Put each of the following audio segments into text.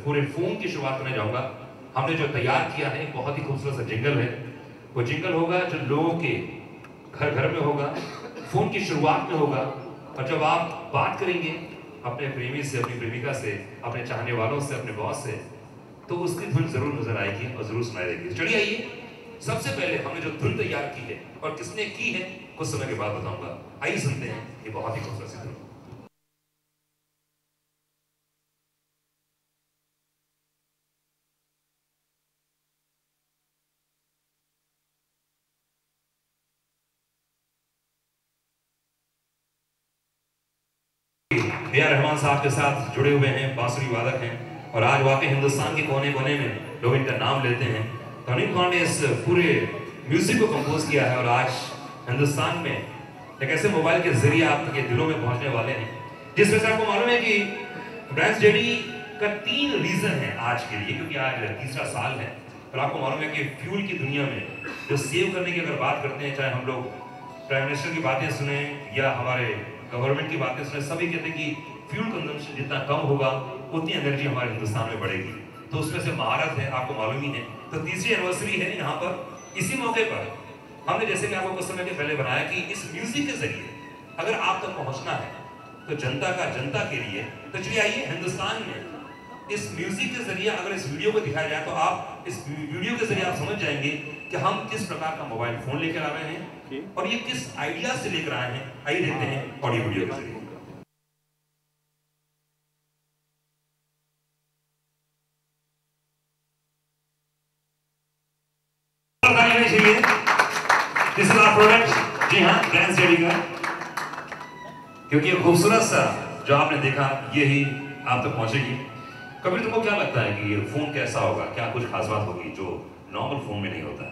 पूरे फोन की शुरुआत करने जाऊंगा। हमने जो तैयार किया है बहुत ही खूबसूरत सा जिंगल है। वो जिंगल होगा जो लोगों के घर घर में होगा, फोन की शुरुआत में होगा, और जब आप बात करेंगे अपने प्रेमी से, अपनी प्रेमिका से, अपने चाहने वालों से, अपने बॉस से, तो उसकी धुन जरूर नजर आएगी और जरूर सुनाई देगी। चलिए आइए, सबसे पहले हमने जो धुन तैयार की है और किसने की है कुछ समय के बाद बताऊंगा। आइए सुनते हैं ये बहुत ही खूबसूरत सी धुन। ए.आर. रहमान साहब के साथ जुड़े हुए हैं, बांसुरी वादक हैं, और आज वाकई हिंदुस्तान के कोने कोने में लोग इनका नाम लेते हैं। तो अनिल पांडे इस पूरे म्यूजिक को कंपोज किया है और आज हिंदुस्तान में एक ऐसे मोबाइल के जरिए आपके दिलों में पहुंचने वाले हैं जिसमें से आपको मालूम है कि ब्रांच जेडी का 3 रीजन है आज के लिए, क्योंकि आज तीसरा साल है। और आपको मालूम है कि फ्यूल की दुनिया में जो सेव करने की अगर बात करते हैं, चाहे हम लोग प्राइम मिनिस्टर की बातें सुने या हमारे गवर्नमेंट की बातें सुने, सभी कहते हैं कि फ्यूल कंजम्पशन जितना कम होगा उतनी एनर्जी हमारे हिंदुस्तान में बढ़ेगी। तो उसमें से महारत है, आपको मालूम ही है। तो तीसरी एनिवर्सरी है यहाँ पर। इसी मौके पर हमने, जैसे कि आपको कुछ समय के पहले बनाया, कि इस म्यूजिक के जरिए अगर आप तक पहुंचना है तो जनता के लिए, तो चलिए आइए हिंदुस्तान में इस म्यूजिक के जरिए अगर इस वीडियो को दिखाया जाए तो आप इस वीडियो के जरिए आप समझ जाएंगे कि हम किस प्रकार का मोबाइल फोन लेकर आ रहे हैं और ये किस आइडिया से लेकर आए हैं। आइए देखते हैं ऑडियो वीडियो के जरिए। दिस इज आवर प्रोडक्ट, जी हाँ, ब्रांच जेडी का। क्योंकि ये खूबसूरत सा जो आपने देखा यही आप तक पहुंचेगी। कभी तुमको क्या लगता है कि ये फोन कैसा होगा, क्या कुछ खास बात होगी जो नॉर्मल फोन में नहीं होता?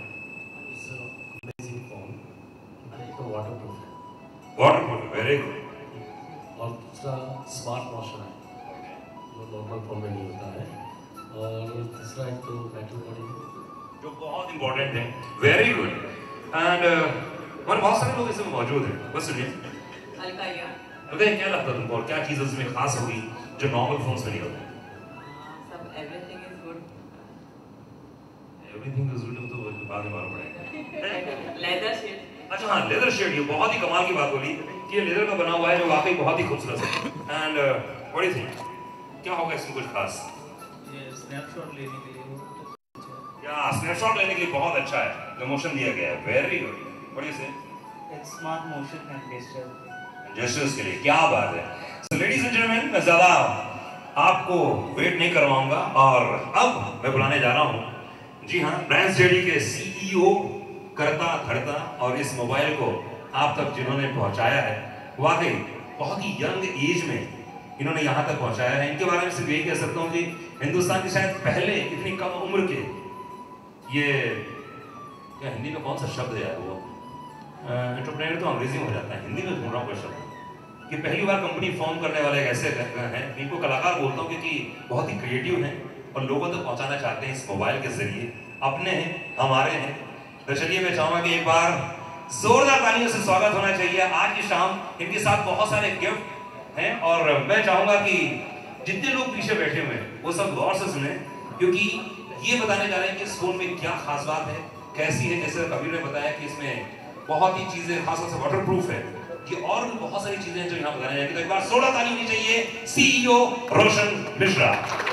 Waterproof, very good. और दूसरा स्मार्ट मोशन है जो नॉर्मल फोन में नहीं होता है, और तीसरा एक तो बैटरी बॉडी जो बहुत इंपॉर्टेंट है। Very good. एंड और बहुत सारे लोग इसमें मौजूद हैं। बस सुनिए, क्या लगता है तुमको, और क्या चीज़ इसमें खास होगी जो नॉर्मल फोन्स में नहीं होता? सब everything is good. Everything is good तो बाद में मालूम पड़ेगा। Leather shade. अच्छा हाँ, लेदर शेड, ये बहुत ही कमाल की बात बोली कि ये लेदर का बना हुआ है जो वाकई बहुत ही खूबसूरत है। And what do you think, क्या होगा इसमें कुछ खास? ये स्नैपशॉट लेने के लिए या स्नैपशॉट लेने के लिए बहुत अच्छा है, जो मोशन दिया गया है। Very good. What do you say? It's smart motion and gestures के लिए, क्या बात है। सो लेडीज एंड जेंटलमैन, मैं ज्यादा आपको वेट नहीं करवाऊंगा और अब मैं बुलाने जा रहा हूं, जी हाँ, ब्रांच जेडी के सीईओ, करता धरता, और इस मोबाइल को आप तक जिन्होंने पहुंचाया है, वाकई बहुत ही यंग एज में इन्होंने यहाँ तक पहुंचाया है। इनके बारे में सिर्फ यही कह सकता हूँ कि हिंदुस्तान के शायद पहले इतनी कम उम्र के, ये क्या हिंदी में कौन सा शब्द है वो, एंटरप्रेन्योर तो अंग्रेजी में हो जाता है, हिंदी में ढूंढ रहा हूँ कोई शब्द, कि पहली बार कंपनी फॉर्म करने वाले एक ऐसे हैं, इनको कलाकार बोलता हूँ क्योंकि बहुत ही क्रिएटिव हैं और लोगों तक पहुंचाना चाहते हैं इस मोबाइल के जरिए। अपने हैं, हमारे हैं। तो चलिए मैं चाहूंगा कि एक बार जोरदार तालियों से स्वागत होना चाहिए। आज की शाम इनके साथ बहुत सारे गिफ्ट हैं और मैं चाहूंगा कि जितने लोग पीछे बैठे हुए हैं वो सब गौर से सुने, क्योंकि ये बताने जा रहे हैं कि इस फोन में क्या खास बात है, कैसी है। जैसे कबीर ने बताया कि इसमें बहुत ही चीजें, खासतौर से वाटरप्रूफ है, कि और भी बहुत सारी चीजें जो यहाँ बताने जाएंगे। तो एक बार जोरदार ताली होनी चाहिए CEO Roshan Mishra.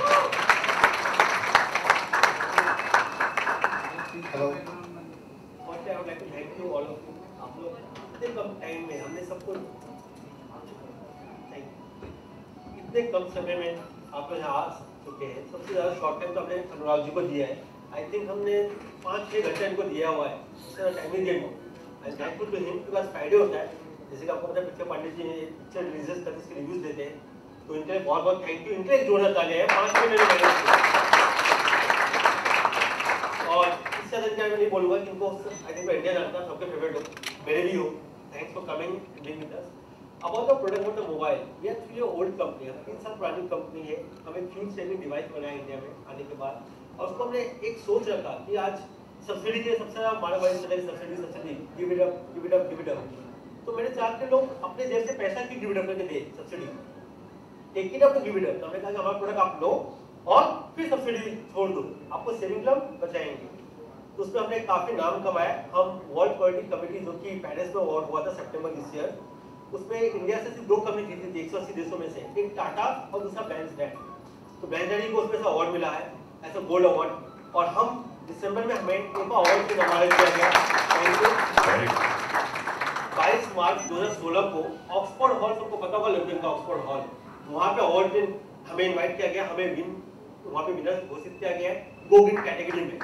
Hello, first I would like to thank you all of you. आप लोग इतने कम टाइम में हमने सबको, इतने कम समय में आप लोग यहाँ आ चुके हैं। सबसे ज़्यादा शॉर्ट टाइम तो हमने अनुराग जी को दिया है। आई थिंक हमने 5-6 घंटे इनको दिया हुआ है, उससे टाइम ही दिया। आई थैंकफुल टू हिम के पास फ्राइडे होता है, जैसे कि आपको पता है picture Pandey ji picture releases करके इसके रिव्यूज देते हैं, तो इनके लिए बहुत बहुत थैंक यू। इनके लिए जोड़ना तालियां है, 5 मिनट मैंने और इससे ज़्यादा क्या मैं नहीं बोलूँगा कि इनको आई थिंक इंडिया जानता सबके फेवरेट हो, मेरे भी हो। Thanks for coming being with us. About the product of the mobile, ये एक्चुअली ओल्ड कंपनी है, 3 साल पुरानी कंपनी है। हमें फ्यूल सेविंग डिवाइस बनाया इंडिया में आने के बाद, और उसको हमने एक सोच रखा कि आज सब्सिडी के सबसे ज़्यादा हमारे मोबाइल चले, subsidy give it up give it up give it up. तो मैंने चाहा कि लोग अपने जेब से पैसा क्यों गिव इट अप करके दे, subsidy take it up to give it up. तो हमने कहा कि हमारा प्रोडक्ट आप लो और छोड़ दो, आपको सेविंग क्लब बचाएंगे। तो उसमें हमने काफी नाम कमाया। हम वर्ल्ड क्वालिटी कमेटी जो कि पेरिस में अवार्ड हुआ था सितंबर दिस ईयर, उसमें इंडिया से सिर्फ 2 कंपनी जीती थी 180 देशों में से, एक टाटा और दूसरा ब्रांड्सडेड। तो ब्रांड्सडेड को उसमें से अवार्ड मिला है ऐसा गोल्ड अवार्ड, और हम दिसंबर में हमें एक अवार्ड से नवाजा किया गया 22 मार्च 2016 को ऑक्सफोर्ड हॉल, सबको पता होगा लंदन का ऑक्सफोर्ड हॉल, वहाँ पे अवार्ड में हमें इनवाइट किया गया, हमें वहाँ पे विनर घोषित किया गया गो विन कैटेगरी में।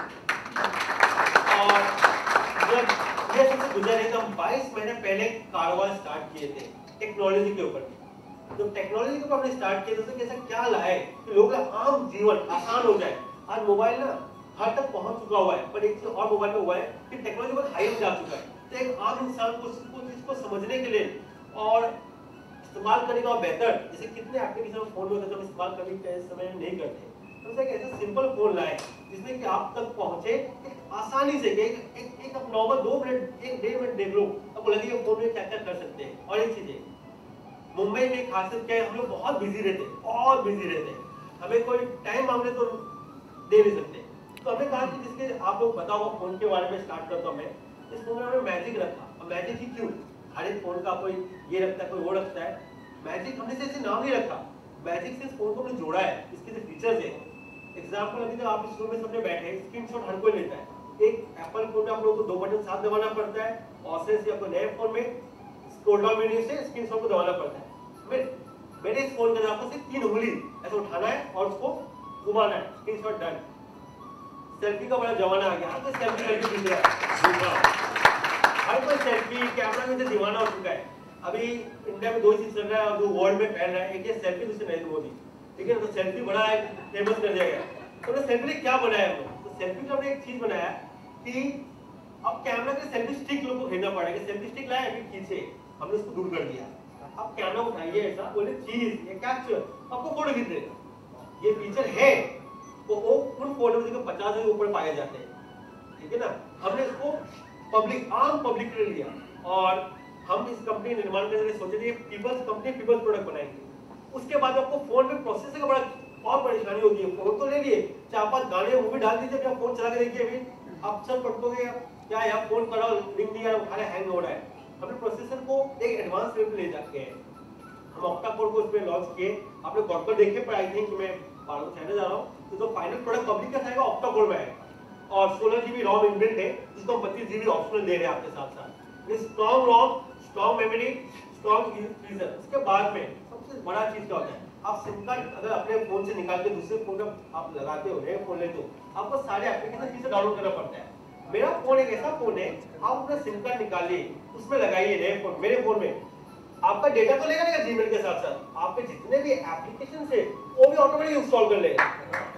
और जब ये सबसे गुजर है तो हम 22 महीने पहले कारोबार स्टार्ट किए थे टेक्नोलॉजी के ऊपर। जब टेक्नोलॉजी के ऊपर हमने स्टार्ट किया तो उसने कैसा क्या लाए कि लोगों का आम जीवन आसान हो जाए। आज मोबाइल ना हर तक पहुंच चुका हुआ है, पर एक चीज और मोबाइल में हुआ है कि टेक्नोलॉजी बहुत हाई में जा चुका है। तो एक आम इंसान को इसको समझने के लिए और इस्तेमाल करने का बेहतर, जैसे कितने एप्लीकेशन फोन में होते हैं इस्तेमाल कभी के समय नहीं करते, तो एक ऐसा सिंपल फोन लाए जिसमें कि आप तक पहुंचे आसानी से। एक आप नॉर्मल 2 मिनट 1-1.5 मिनट देख लो, आपको लगेगा फोन में क्या क्या कर सकते हैं। और एक चीज है, मुंबई में खासियत क्या है, हम लोग बहुत बिजी रहते हैं, हमें कोई टाइम मांगने तो दे नहीं सकते। तो हमने कहा कि जिसके आप लोग बताओ फोन के बारे में स्टार्ट करता हूं मैं। इस फोन में हमने मैजिक रखा। अब मैजिक ही क्यों, हर एक फोन का कोई ये रखता है कोई वो रखता है, मैजिक हमने से नाम नहीं रखा, मैजिक से इस फोन को हमने जोड़ा है। इसके जो फीचर्स है, एग्जांपल अभी तो आप इस रूम में सबने बैठे हैं, स्क्रीनशॉट हर कोई लेता है। एक एप्पल फोन में आप लोगों को 2 बटन साथ दबाना पड़ता है, और से आपको नए फोन में स्क्रॉल डाउन मेन्यू से स्क्रीनशॉट को दबाना पड़ता है। मेरे इस फोन के आपको सिर्फ 3 उंगली ऐसे उठाना है और उसको घुमाना है, स्क्रीनशॉट डन। सेल्फी का बड़ा जमाना आ गया, हर कोई सेल्फी खींच रहा है, हर कोई सेल्फी कैमरा में दीवाना हो चुका है। अभी इंडिया में 2 चीज चल रहा है और जो वर्ल्ड में फैल रहा है, एक ये सेल्फी, दूसरे नरेंद्र मोदी, ठीक है। तो सेल्फी बड़ा है, फेमस कर दिया गया। तो हमने सेल्फी क्या बनाया हम लोग, तो सेल्फी का हमने एक चीज बनाया कि अब कैमरा के सेल्फी स्टिक लोग को खरीदना पड़ेगा। सेल्फी स्टिक लाए अभी खींचे, हमने उसको दूर कर दिया। अब कैमरा उठाइए ऐसा, बोले चीज ये कैप्चर, आपको फोटो खींच देगा। ये फीचर है तो वो उन फोटो में 50 से ऊपर पाए जाते हैं, ठीक है ना। हमने इसको आम पब्लिक के लिए लिया, और हम इस कंपनी निर्माण करने के लिए सोचे थे पीपल्स कंपनी पीपल्स प्रोडक्ट बनाएंगे। उसके बाद आपको फोन में प्रोसेसर का बड़ा बहुत परेशानी होती है। फोन तो ले लिए, 4-5 गाने मूवी डाल दीजिए, अपना फोन चला के देखिए, अभी आप सब पढ़ोगे क्या यार फोन कराओ लिंक नहीं आ रहा है, हैंग हो रहा है। हमने प्रोसेसर को एक एडवांस लेवल पे ले जाके हम ऑक्टा कोर को उसमें लॉन्च किए। आपने गॉड पर देखे, पर आई थिंक मैं चैनल जा रहा हूँ, तो जो फाइनल प्रोडक्ट पब्लिक का आएगा ऑक्टा कोर में आएगा, और 16 GB रॉम इनबिल्ट है, जिसको हम 25 GB ऑप्शनल दे रहे हैं आपके साथ साथ। Strong ROM, strong memory, strong freezer. उसके बाद में सबसे बड़ा चीज क्या होता है, आप सिम कार्ड अगर अपने फोन से निकाल के दूसरे फोन में आप लगाते हो, नए फोन लेते हो, आपको सारे एप्लीकेशन फिर से डाउनलोड करना पड़ता है। मेरा फोन एक ऐसा फोन है, आप अपना सिम कार्ड निकालिए, उसमें लगाइए नए फोन, मेरे फोन में आपका डेटा तो लेगा ना जीमेल के साथ साथ, आपके जितने भी एप्लीकेशन है वो भी ऑटोमेटिक इंस्टॉल कर लेगा।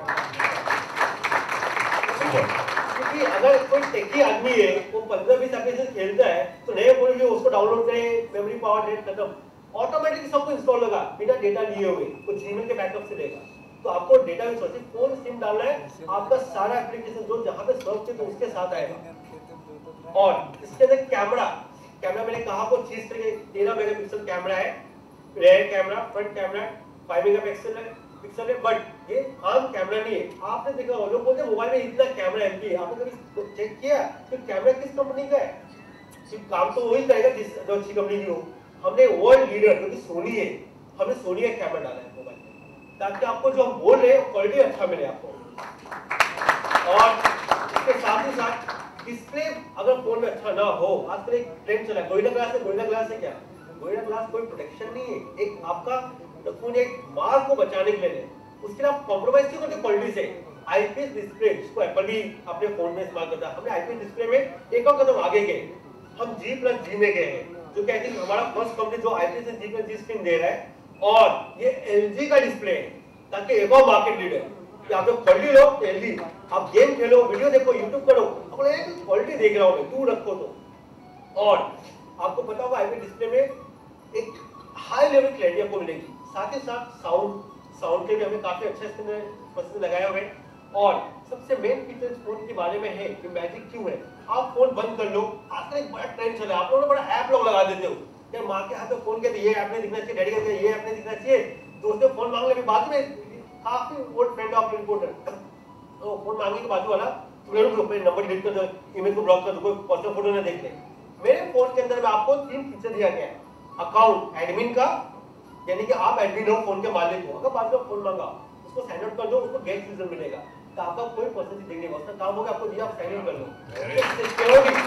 क्योंकि अगर कोई टेकी आदमी है, वो 15-20 एप्लीकेशन खेलता है, तो नए फोन में उसको डाउनलोड करें, मेमोरी पावर डेट खत्म, ऑटोमेटिक सबको इंस्टॉल होगा बिना डेटा लिए हुए, वो जीमेल के बैकअप से लेगा। तो आपको डेटा भी सोचिए, फोन सिम डालना है, आपका सारा एप्लीकेशन जो जहां पे सर्व थे तो उसके साथ आएगा। और इसके अंदर कैमरा मैंने कहा को चीज करके 13 मेगापिक्सल कैमरा है, rear camera, front camera 5 megapixel है, बट ये आम कैमरा नहीं है। आपने देखा होगा लोग बोलते हैं मोबाइल में इतना कैमरा एमपी है, आपने कभी चेक किया कि कैमरा किस कंपनी का है? सिर्फ काम तो वही करेगा जो अच्छी कंपनी की हो। हमने वर्ल्ड लीडर जो कि सोनी है, हमने सोनी का कैमरा डाला है मोबाइल में, ताकि आपको जो हम बोल रहे हैं क्वालिटी अच्छा मिले आपको। और इसके साथ ही साथ डिस्प्ले अगर फोन में अच्छा ना हो, आजकल एक ट्रेंड चला है गोरिल्ला ग्लास है। गोरिल्ला ग्लास है क्या? गोरिल्ला ग्लास कोई प्रोटेक्शन नहीं है, एक आपका फोन एक मार्क को बचाने के लिए, उसके लिए आप कॉम्प्रोमाइज क्यों करते क्वालिटी से? आईपीएस डिस्प्ले, जिसको एप्पल भी अपने फोन में इस्तेमाल करता है, हमने आईपीएस डिस्प्ले में एक और कदम आगे गए, हम G+G में गए हैं, जो कि आई थिंक हमारा फर्स्ट कंपनी जो आईपीएस से G+G स्क्रीन दे रहा है। और ये LG का डिस्प्ले है, ताकि एक और मार्केट लीडर कि आप जब क्वालिटी लो तो LG, आप गेम खेलो, वीडियो देखो, यूट्यूब करो, आपको लगेगा कि क्वालिटी देख रहा हूं मैं, दूर रखो तो। और आपको पता होगा आईपीएस डिस्प्ले में एक हाई लेवल क्लैरिटी आपको मिलेगी, साथ ही साथ साउंड के भी हमें काफी अच्छा इसमें प्रोसेसर लगाया हुआ है। और सबसे मेन फीचर इस फोन के बारे में है कि मैजिक क्यों है। आप फोन बंद कर लो, आजकल एक बड़ा ट्रेंड चला है, आप लोगों ने बड़ा ऐप लोग लगा देते हो, यार माँ के हाथ में फोन कहते ये ऐप नहीं दिखना चाहिए, डैडी कहते ये ऐप नहीं दिखना चाहिए, दोस्तों फोन मांग ले, बाद में काफी ओल्ड फ्रेंड ऑफ इम्पोर्टेंट तो फोन मांगे के बाजू वाला मेरे ग्रुप में नंबर डिलीट कर दो, ईमेल को ब्लॉक कर दो, कोई पर्सनल फोटो ना देख ले। मेरे फोन के अंदर में आपको 3 फीचर दिया गया है। अकाउंट एडमिन का, यानी कि आप एडमिन हो, फोन के मालिक हो, अगर बाद में फोन मांगा उसको साइन आउट कर दो, उसको गेट यूजर मिलेगा, तो आपका कोई पर्सन चीज नहीं होगा, उसका काम होगा आपको दिया आप साइन इन कर लो। सिक्योरिटी।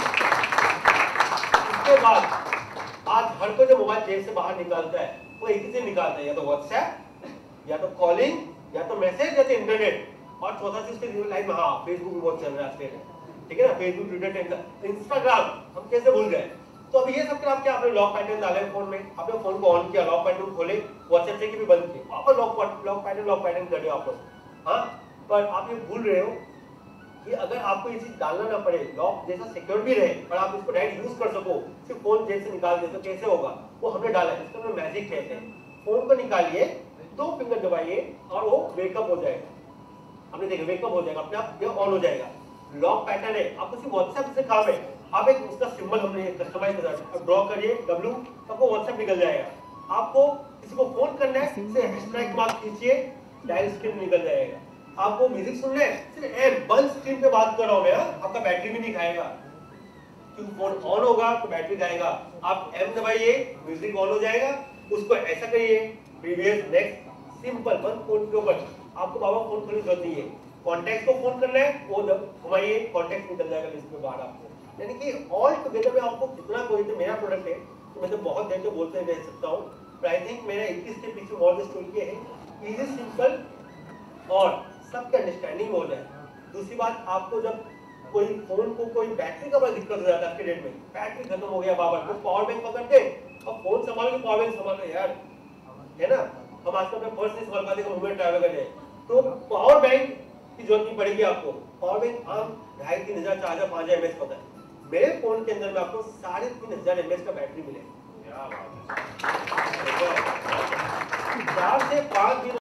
इसके बाद आज हर कोई जो मोबाइल जेब से बाहर निकालता है वो एक ही से निकालता है, या तो व्हाट्सएप, या तो कॉलिंग, या तो मैसेज, या तो इंटरनेट, और चौथा चीज के लाइफ में हाँ फेसबुक भी बहुत चल रहा है आजकल, ठीक है ना, फेसबुक, ट्विटर, इंस्टाग्राम हम कैसे भूल गए। तो अब ये सब आप क्या आपने लॉक पैटर्न डाले फोन में, आपने फोन को ऑन किया, लॉक पैटर्न खोले, व्हाट्सएप से भी बंद किए, वापस लॉक पैटर्न कर दिया वापस। हाँ, पर आप ये भूल रहे हो कि अगर आपको ये चीज डालना ना पड़े, लॉक जैसा सिक्योर भी रहे और आप इसको डायरेक्ट यूज कर सको, सिर्फ फोन जेब से निकाल दे तो कैसे होगा, वो हमने डाला है, इसको हम मैजिक कहते हैं। फोन को निकालिए, 2 फिंगर दबाइए और वो वेकअप हो जाएगा। आपने देखा वेकअप हो जाएगा, अपने आप ये ऑन हो जाएगा। लॉक पैटर्न है, आपको सिर्फ व्हाट्सएप से काम है, आप एक उसका सिंबल हमने कस्टमाइज कर ड्रॉ करिए W, आपको व्हाट्सएप निकल जाएगा। आपको किसी को फोन करना है, सिर्फ स्ट्राइक मार्क खींचिए, डायल स्क्रीन निकल जाएगा। आपको म्यूजिक सुनना है, सिर्फ एम बंद स्क्रीन पे बात कर रहा हूं मैं, आपका बैटरी भी नहीं खाएगा, क्योंकि फोन ऑन होगा तो बैटरी खाएगा। आप एम दबाइए, म्यूजिक ऑन हो जाएगा, उसको ऐसा करिए, प्रीवियस, नेक्स्ट, सिंपल, बंद फोन के ऊपर, आपको बाबा फोन करने की जरूरत नहीं है। कॉन्टैक्ट को फोन करना है, वो घुमाइए, कॉन्टैक्ट निकल जाएगा लिस्ट में बाहर आपको। यानी कि ऑल टुगेदर में आपको कितना कोई, तो मेरा प्रोडक्ट है तो मैं तो बहुत देर से बोलते रह सकता हूँ, पर आई थिंक मेरा 21 के पीछे और स्टोरी है, इजी, सिंपल और सबके अंडरस्टैंडिंग हो जाए। दूसरी बात, आपको जब कोई फोन को कोई बैटरी का बड़ा दिक्कत हो जाता है आपके डेट में, बैटरी खत्म हो गया बाबा, तो पावर बैंक पकड़ते और फोन संभालो कि पावर बैंक संभालो यार, है ना। हम आजकल अपना पर्स नहीं संभाल पाते, घूमे ट्रैवल कर जाए, तो पावर बैंक की जरूरत नहीं पड़ेगी आपको। पावर बैंक आम 2500, 3000, 4000, 5000 mAh पता है, मेरे फोन के अंदर में आपको 3500 mAh का बैटरी मिलेगा। 4 से 5 दिन